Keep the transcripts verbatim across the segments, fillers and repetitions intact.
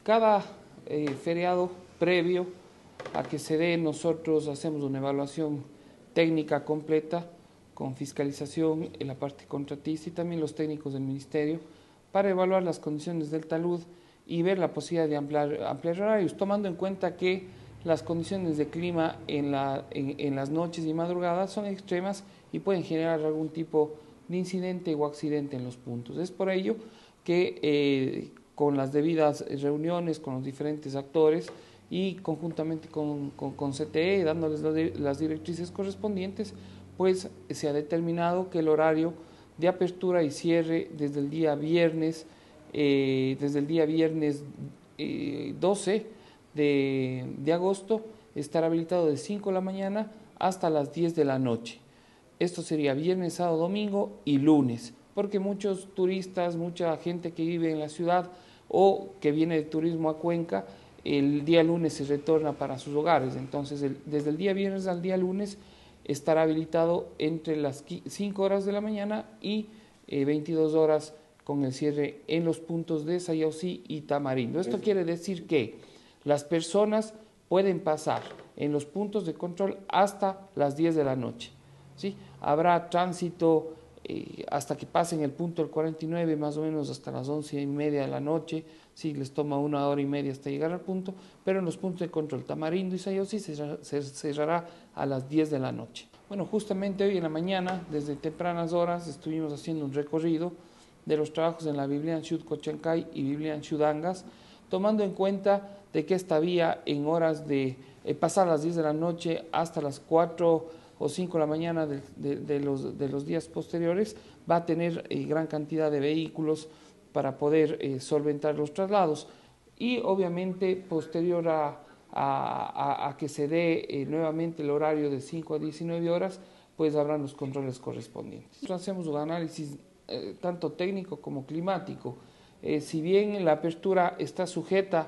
Cada eh, feriado previo a que se dé, nosotros hacemos una evaluación técnica completa con fiscalización en la parte contratista y también los técnicos del ministerio para evaluar las condiciones del talud y ver la posibilidad de ampliar, ampliar horarios, tomando en cuenta que las condiciones de clima en, la, en, en las noches y madrugadas son extremas y pueden generar algún tipo de incidente o accidente en los puntos. Es por ello que eh, con las debidas reuniones con los diferentes actores y conjuntamente con, con, con C T E, dándoles las directrices correspondientes, pues se ha determinado que el horario de apertura y cierre desde el día viernes, eh, desde el día viernes eh, doce de, de agosto, estará habilitado de cinco de la mañana hasta las diez de la noche. Esto sería viernes, sábado, domingo y lunes, porque muchos turistas, mucha gente que vive en la ciudad o que viene de turismo a Cuenca, el día lunes se retorna para sus hogares. Entonces, el, desde el día viernes al día lunes estará habilitado entre las cinco horas de la mañana y eh, veintidós horas con el cierre en los puntos de Sayausí y Tamarindo. Esto quiere decir que las personas pueden pasar en los puntos de control hasta las diez de la noche. ¿Sí? Habrá tránsito eh, hasta que pasen el punto del cuarenta y nueve, más o menos hasta las once y media de la noche. Sí, les toma una hora y media hasta llegar al punto, pero en los puntos de control Tamarindo y Sayausí se, se cerrará a las diez de la noche. Bueno, justamente hoy en la mañana, desde tempranas horas, estuvimos haciendo un recorrido de los trabajos en la Biblian Ciud Cochancay y Biblian Ciud Angas, tomando en cuenta de que esta vía en horas de eh, pasar las diez de la noche hasta las cuatro o cinco de la mañana de, de, de, los, de los días posteriores va a tener eh, gran cantidad de vehículos para poder eh, solventar los traslados y obviamente posterior a, a, a, a que se dé eh, nuevamente el horario de cinco a diecinueve horas, pues habrán los controles correspondientes. Nosotros hacemos un análisis eh, tanto técnico como climático. Eh, si bien la apertura está sujeta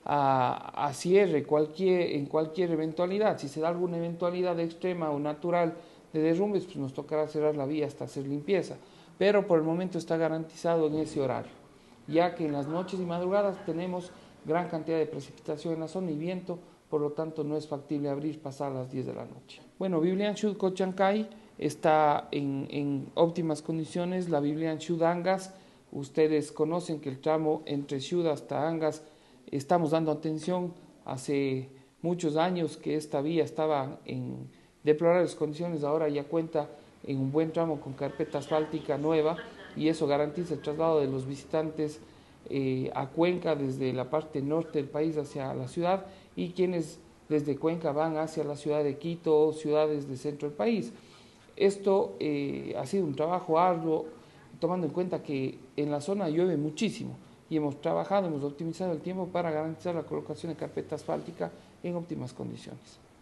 a, a cierre cualquier, en cualquier eventualidad, si se da alguna eventualidad extrema o natural de derrumbes, pues nos tocará cerrar la vía hasta hacer limpieza, pero por el momento está garantizado en ese horario, ya que en las noches y madrugadas tenemos gran cantidad de precipitación en la zona y viento, por lo tanto no es factible abrir pasar las diez de la noche. Bueno, Biblian Ciud Cochancay está en, en óptimas condiciones, la Biblian Ciud Angas, ustedes conocen que el tramo entre Ciud hasta Angas estamos dando atención, hace muchos años que esta vía estaba en deplorables condiciones, ahora ya cuenta en un buen tramo con carpeta asfáltica nueva y eso garantiza el traslado de los visitantes eh, a Cuenca desde la parte norte del país hacia la ciudad y quienes desde Cuenca van hacia la ciudad de Quito o ciudades del centro del país. Esto eh, ha sido un trabajo arduo, tomando en cuenta que en la zona llueve muchísimo y hemos trabajado, hemos optimizado el tiempo para garantizar la colocación de carpeta asfáltica en óptimas condiciones.